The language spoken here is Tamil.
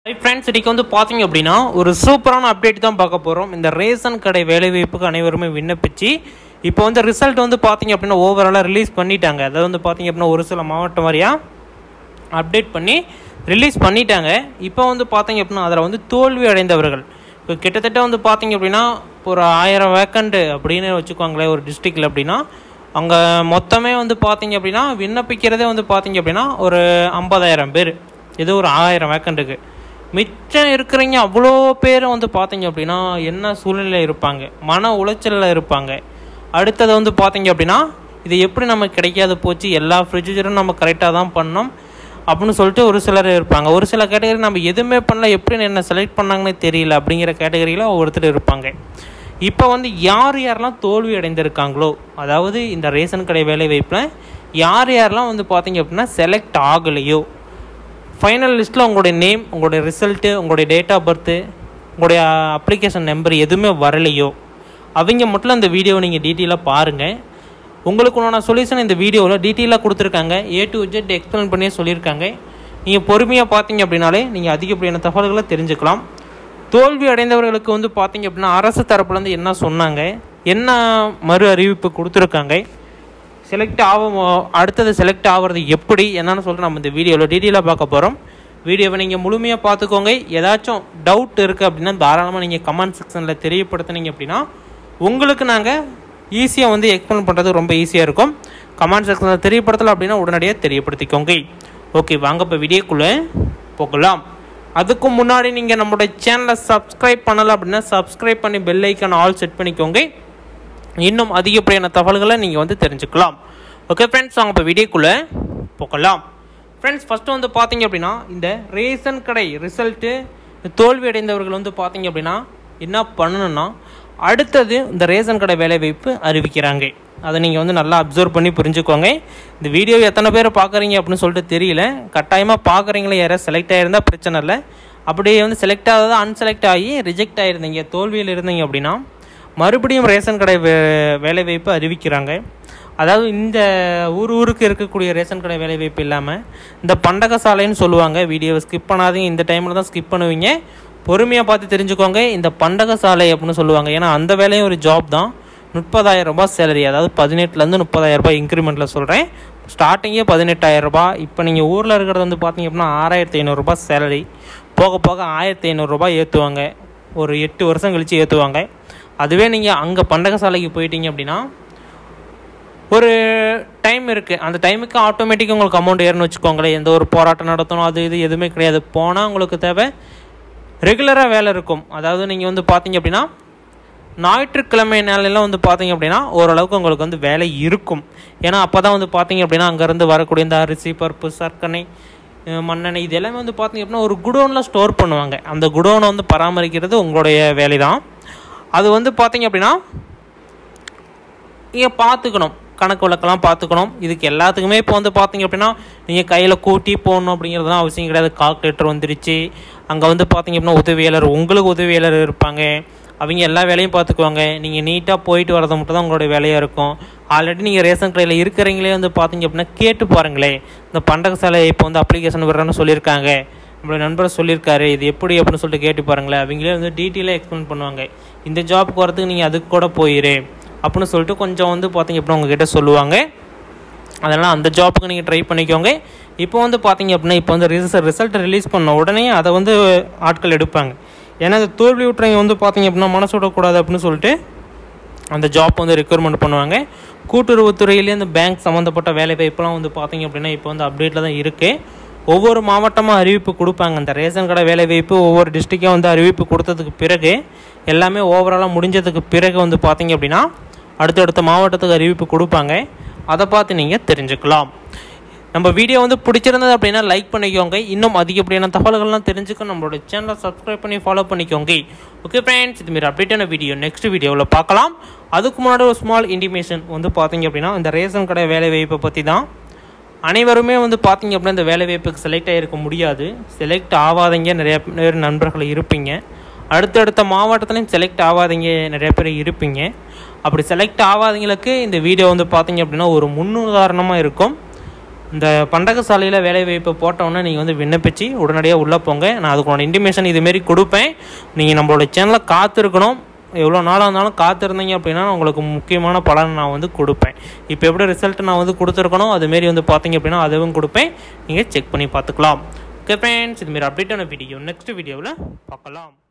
Hi friends, இன்னைக்கு வந்து பாத்தீங்க அப்படினா ஒரு சூப்பரான அப்டேட் தான் பார்க்க போறோம். இந்த ரேஷன் கடை வேலைவாய்ப்புக்கு அனைவருமே விண்ணப்பிச்சி இப்போ வந்து ரிசல்ட் வந்து பாத்தீங்க அப்படினா ஓவராலா ரிலீஸ் பண்ணிட்டாங்க. அத வந்து பாத்தீங்க அப்படினா ஒரு சில மாவட்டம் வாரியா அப்டேட் பண்ணி ரிலீஸ் பண்ணிட்டாங்க. இப்போ வந்து பாத்தீங்க அப்படினா அதல வந்து தோல்வி அடைந்தவர்கள் இப்போ கிட்டத்தட்ட வந்து பாத்தீங்க அப்படினா ஒரு 1000 வேக்கன்ட் அப்படினே வெச்சுக்கோங்களே ஒரு டிஸ்ட்ரிக்ட்ல அப்படினா அங்க மொத்தமே வந்து பாத்தீங்க அப்படினா விண்ணப்பிக்கிறதே வந்து பாத்தீங்க அப்படினா ஒரு 50000 பேர். இது ஒரு 1000 வேக்கன்ட்க்கு மிச்சம் இருக்கிறவங்க அவ்வளோ பேர் வந்து பார்த்தீங்க அப்படின்னா என்ன சூழ்நிலையில் இருப்பாங்க, மன உளைச்சலில் இருப்பாங்க. அடுத்தது வந்து பார்த்தீங்க அப்படின்னா இது எப்படி நமக்கு கிடைக்காது போச்சு, எல்லா ப்ரொசீஜரும் நம்ம கரெக்டாக தான் பண்ணோம் அப்படின்னு சொல்லிட்டு ஒரு சிலர் இருப்பாங்க. ஒரு சில கேட்டகரி நம்ம எதுவுமே பண்ணல, எப்படி என்ன செலக்ட் பண்ணாங்கன்னே தெரியல அப்படிங்கிற கேட்டகரியில் ஒவ்வொருத்தர் இருப்பாங்க. இப்போ வந்து யார் யாரெல்லாம் தோல்வி அடைந்திருக்காங்களோ, அதாவது இந்த ரேஷன் கடை வேலை வாய்ப்பில் யார் யாரெல்லாம் வந்து பார்த்தீங்க அப்படின்னா செலக்ட் ஆகலையோ, ஃபைனல் லிஸ்ட்டில் உங்களுடைய நேம், உங்களுடைய ரிசல்ட்டு, உங்களுடைய டேட் ஆஃப் பர்த்து, உங்களுடைய அப்ளிகேஷன் நம்பர் எதுவுமே வரலையோ அவங்க மட்டும் இந்த வீடியோவை நீங்கள் டீட்டெயிலாக பாருங்கள். உங்களுக்கு நான் சொல்யூஷன் இந்த வீடியோவில் டீட்டெயிலாக கொடுத்துருக்காங்க. A to Z எக்ஸ்பிளைன் பண்ணியே சொல்லியிருக்காங்க. நீங்கள் பொறுமையாக பார்த்தீங்க அப்படின்னாலே நீங்கள் அதிகப்படியான தகவல்களை தெரிஞ்சுக்கலாம். தோல்வி அடைந்தவர்களுக்கு வந்து பார்த்தீங்க அப்படின்னா அரசு தரப்புலேருந்து என்ன சொன்னாங்க, என்ன மறு அறிவிப்பு கொடுத்துருக்காங்க, செலக்ட் அடுத்தது செலக்ட் ஆகிறது எப்படி என்னன்னு சொல்லிட்டு நம்ம இந்த வீடியோவில் டீட்டெயிலாக பார்க்க போகிறோம். வீடியோவை நீங்கள் முழுமையாக பார்த்துக்கோங்க. ஏதாச்சும் டவுட் இருக்குது அப்படின்னா தாராளமாக நீங்கள் கமெண்ட் செக்ஷனில் தெரியப்படுத்தினீங்க அப்படின்னா உங்களுக்கு நாங்கள் ஈஸியாக வந்து எக்ஸ்பிளைன் பண்ணுறது ரொம்ப ஈஸியாக இருக்கும். கமெண்ட் செக்ஷனில் தெரியப்படுத்தலை அப்படின்னா உடனடியாக தெரியப்படுத்திக்கோங்க. ஓகே, வாங்க இப்போ வீடியோக்குள்ளே போகலாம். அதுக்கு முன்னாடி நீங்கள் நம்மளுடைய சேனலை சப்ஸ்கிரைப் பண்ணலை அப்படின்னா சப்ஸ்கிரைப் பண்ணி பெல் ஐக்கான் ஆல் செட் பண்ணிக்கோங்க. இன்னும் அதிகப்படியான தகவல்களை நீங்கள் வந்து தெரிஞ்சுக்கலாம். ஓகே ஃப்ரெண்ட்ஸ், வாங்க இப்போ வீடியோக்குள்ளே போகலாம். ஃப்ரெண்ட்ஸ், ஃபஸ்ட்டு வந்து பார்த்தீங்க அப்படின்னா இந்த ரேஷன் கடை ரிசல்ட்டு தோல்வி அடைந்தவர்கள் வந்து பார்த்தீங்க அப்படின்னா என்ன பண்ணணும்னா அடுத்தது இந்த ரேஷன் கடை வேலைவாய்ப்பு அறிவிக்கிறாங்க. அதை நீங்கள் வந்து நல்லா அப்சர்வ் பண்ணி புரிஞ்சுக்கோங்க. இந்த வீடியோ எத்தனை பேர் பார்க்குறீங்க அப்படின்னு சொல்லிட்டு தெரியல. கட்டாயமாக பார்க்குறீங்களே, யாராவது செலக்ட் ஆகிருந்தால் பிரச்சனை இல்லை. அப்படியே வந்து செலக்ட் ஆகாத அன்செலக்ட் ஆகி ரிஜெக்ட் ஆகிருந்தீங்க, தோல்வியில் இருந்தீங்க அப்படின்னா மறுபடியும் ரேஷன் கடை வேலைவாய்ப்பு அறிவிக்கிறாங்க. அதாவது இந்த ஊருக்கு இருக்கக்கூடிய ரேஷன் கடை வேலைவாய்ப்பு இல்லாமல் இந்த பண்டக சாலைன்னு சொல்லுவாங்க. வீடியோவை ஸ்கிப் பண்ணாதீங்க, இந்த டைமில் தான் ஸ்கிப் பண்ணுவீங்க. பொறுமையாக பார்த்து தெரிஞ்சுக்கோங்க. இந்த பண்டக சாலை அப்படின்னு சொல்லுவாங்க. ஏன்னா அந்த வேலையும் ஒரு ஜாப் தான். 30,000 ரூபாய் சேலரி, அதாவது 18,000 30,000 ரூபாய் இன்க்ரிமெண்ட்டில் சொல்கிறேன். ஸ்டார்டிங்கே 18,000 ரூபாய். இப்போ நீங்கள் ஊரில் இருக்கிறது வந்து பார்த்தீங்க அப்படின்னா 6,500 ரூபாய் சேலரி. போக போக 1,500 ரூபாய் ஏற்றுவாங்க, ஒரு 8 வருஷம் கழித்து ஏற்றுவாங்க. அதுவே நீங்கள் அங்கே பண்டக சாலைக்கு போயிட்டீங்க அப்படின்னா ஒரு டைம் இருக்குது, அந்த டைமுக்கு ஆட்டோமேட்டிக்காக உங்களுக்கு அமௌண்ட் ஏறுன்னு வச்சுக்கோங்களேன். எந்த ஒரு போராட்டம் நடத்தணும் அது இது எதுவுமே கிடையாது. போனால் உங்களுக்கு தேவை ரெகுலராக வேலை இருக்கும். அதாவது நீங்கள் வந்து பார்த்தீங்க அப்படின்னா ஞாயிற்றுக்கிழமை நாளெல்லாம் வந்து பார்த்தீங்க அப்படின்னா ஓரளவுக்கு உங்களுக்கு வந்து வேலை இருக்கும். ஏன்னா அப்போ தான் வந்து பார்த்தீங்க அப்படின்னா அங்கேருந்து வரக்கூடிய இந்த அரிசி, பருப்பு, சர்க்கரை, மண்ணெண்ணெய் இது எல்லாமே வந்து பார்த்தீங்க அப்படின்னா ஒரு குடோனில் ஸ்டோர் பண்ணுவாங்க. அந்த குடோனை வந்து பராமரிக்கிறது உங்களுடைய வேலை தான். அது வந்து பார்த்தீங்க அப்படின்னா நீங்கள் பார்த்துக்கணும், கணக்கு வழக்கெல்லாம் பார்த்துக்கணும். இதுக்கு எல்லாத்துக்குமே இப்போ வந்து பார்த்தீங்க அப்படின்னா நீங்கள் கையில் கூட்டி போடணும் அப்படிங்கிறதுலாம் அவசியம் கிடையாது. கால்குலேட்டர் வந்துருச்சு. அங்கே வந்து பார்த்தீங்க அப்படின்னா உதவியாளர், உங்களுக்கு உதவியாளர் இருப்பாங்க. அவங்க எல்லா வேலையும் பார்த்துக்குவாங்க. நீங்கள் நீட்டாக போயிட்டு வரது மட்டும் தான் உங்களுடைய வேலையாக இருக்கும். ஆல்ரெடி நீங்கள் ரேஷன் கடையில் இருக்கிறீங்களே வந்து பார்த்தீங்க அப்படின்னா கேட்டு பாருங்களேன். இந்த பண்டக சாலை இப்போ வந்து அப்ளிகேஷன் விடுறேன்னு சொல்லியிருக்காங்க, நம்மளோட நண்பர் சொல்லியிருக்காரு, இது எப்படி அப்படின்னு சொல்லிட்டு கேட்டு பாருங்களேன். அவங்களே வந்து டீட்டெயிலாக எக்ஸ்பிளைன் பண்ணுவாங்க. இந்த ஜாப்க்கு வரதுக்கு நீங்கள் அதுக்கு கூட போயிரு அப்படின்னு சொல்லிட்டு கொஞ்சம் வந்து பார்த்தீங்க அப்படின்னா உங்ககிட்ட சொல்லுவாங்க. அதனால் அந்த ஜாப்புக்கு நீங்கள் ட்ரை பண்ணிக்கோங்க. இப்போ வந்து பார்த்தீங்க அப்படின்னா இப்போ வந்து ரிசல்ட் ரிலீஸ் பண்ண உடனே அதை வந்து ஆட்கள் எடுப்பாங்க. ஏன்னா அந்த தோல்வி விட்டுறவங்க வந்து பார்த்தீங்க அப்படின்னா மனசு விடக்கூடாது அப்படின்னு சொல்லிட்டு அந்த ஜாப் வந்து ரெக்யூர்மெண்ட் பண்ணுவாங்க. கூட்டுறவுத்துறையிலேயே அந்த பேங்க் சம்மந்தப்பட்ட வேலை வாய்ப்புலாம் வந்து பார்த்தீங்க அப்படின்னா இப்போ வந்து அப்டேட்டில் தான் இருக்குது. ஒவ்வொரு மாவட்டமாக அறிவிப்பு கொடுப்பாங்க. அந்த ரேஷன் கடை வேலைவாய்ப்பு ஒவ்வொரு டிஸ்ட்ரிக்டாக வந்து அறிவிப்பு கொடுத்ததுக்கு பிறகு எல்லாமே ஓவராலாக முடிஞ்சதுக்கு பிறகு வந்து பார்த்தீங்க அப்படின்னா அடுத்தடுத்த மாவட்டத்துக்கு அறிவிப்பு கொடுப்பாங்க. அதை பார்த்து நீங்கள் தெரிஞ்சுக்கலாம். நம்ம வீடியோ வந்து பிடிச்சிருந்தது அப்படின்னா லைக் பண்ணிக்கோங்க. இன்னும் அதிகப்படியான தகவல்கள்லாம் தெரிஞ்சுக்க நம்மளோட சேனலை சப்ஸ்கிரைப் பண்ணி ஃபாலோ பண்ணிக்கோங்க. ஓகே ஃப்ரெண்ட்ஸ், இதுமாரி அப்டேட்டான வீடியோ நெக்ஸ்ட் வீடியோவில் பார்க்கலாம். அதுக்கு முன்னாடி ஒரு ஸ்மால் இன்டிமேஷன் வந்து பார்த்தீங்க அப்படின்னா இந்த ரேஷன் கடை வேலைவாய்ப்பை பற்றி தான். அனைவருமே வந்து பார்த்தீங்க அப்படின்னா இந்த வேலைவாய்ப்புக்கு செலக்ட் ஆகிருக்க முடியாது. செலக்ட் ஆகாதீங்க நிறைய நண்பர்கள் இருப்பீங்க. அடுத்தடுத்த மாவட்டத்துலையும் செலக்ட் ஆகாதீங்க நிறைய பேர் இருப்பீங்க. அப்படி செலக்ட் ஆகாதவங்களுக்கு இந்த வீடியோ வந்து பார்த்தீங்க அப்படின்னா ஒரு முன்னுதாரணமாக இருக்கும். இந்த பண்டகசாலையில் வேலைவாய்ப்பு போட்டோன்னே நீங்கள் வந்து விண்ணப்பிச்சு உடனடியாக உள்ளே போங்க. நான் அதுக்கான இன்டிமேஷன் இதுமாரி கொடுப்பேன். நீங்கள் நம்மளோட சேனலை காத்திருக்கணும். எவ்வளோ நாளாக இருந்தாலும் காத்திருந்தீங்க அப்படின்னா உங்களுக்கு முக்கியமான பலன் நான் வந்து கொடுப்பேன். இப்போ எப்படி ரிசல்ட் நான் வந்து கொடுத்துருக்கணும் அதுமாரி வந்து பார்த்தீங்க அப்படின்னா அதுவும் கொடுப்பேன். நீங்கள் செக் பண்ணி பார்த்துக்கலாம். ஓகே ஃப்ரெண்ட்ஸ், இதுமாரி அப்டேட்டான வீடியோ நெக்ஸ்ட் வீடியோவில் பார்க்கலாம்.